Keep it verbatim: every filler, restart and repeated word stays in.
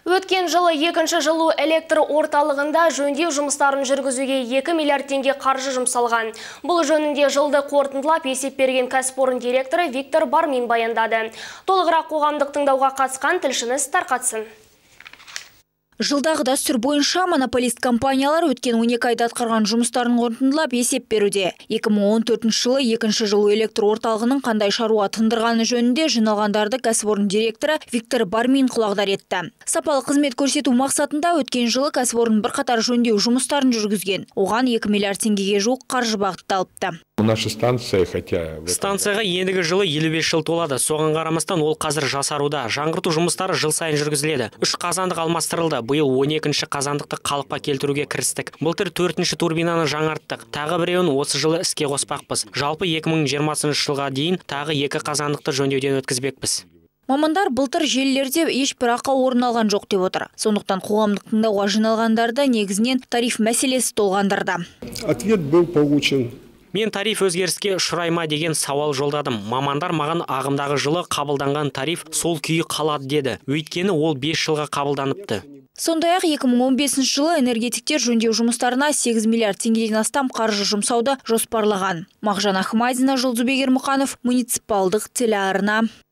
Өткен жылы екінші жылу электр орталығында жөндеу жұмыстарын жүргізуге екі миллиард теңге қаржы жұмсалған. Бұл жөнінде жылды қорытындылап есеп берген кәсіпорын директоры Виктор Бармин баяндады. Толығырақ қоғамдық тыңдауға қатысқан тілшіміз тарқатсын. Жылдағы дәстүр бойынша монополист компаниялар өткен он екі айда атқарған жұмыстарын қорытындылап есеп беруде. екі мың он төртінші жылы екінші жылу электр орталығының қандай шаруа тындырғаны жөнінде жиналғандарды кәсіпорын директоры Виктор Бармин құлағдар етті. Сапалы қызмет көрсету мақсатында өткен жылы кәсіпорын бірқатар жөндеу жұмыстарын жүргізген. Оған екі миллиард теңгеге жуық қаржы бағытталыпты. Наша станция, хотя... Станцияға ендігі жылы елу бес жыл толады. Соған қарамастан ол қазір жасаруда. Жаңғырту жұмыстары жыл сайын жүргізіледі. Үш қазандық алмастырылды. Биыл он екінші қазандықты қалыпқа келтіруге кірістік. Былтыр төртінші турбинаны жаңарттық. Тағы біреуін осы жылы іске қоспақпыз. Жалпы екі мың жиырмасыншы жылға дейін тағы екі қазандықты жөндеуден өткізбекпіз. Мамандар былтыр желілерде ешбір ақау орын алған жоқ деп отыр. Сондықтан қоғамдық тыңдауға жиналғандарды негізінен тариф мәселесі толғандырды. Ответ был получен. Мен тариф өзгеріске ұшырайма деген сауал жолдадым. Мамандар маған ағымдағы жылы қабылданған тариф сол күйі қалады деді. Өйткені ол бес жылға қабылданыпты. Сондай-ақ екі мың он бесінші жылы энергетиктер жөндеу жұмыстарына сегіз миллиард теңгеден астам қаржы жұмсауды жоспарлаған. Мағжан Ахмадина, Жұлдызбек Ермұқанов, муниципалдық телеарна.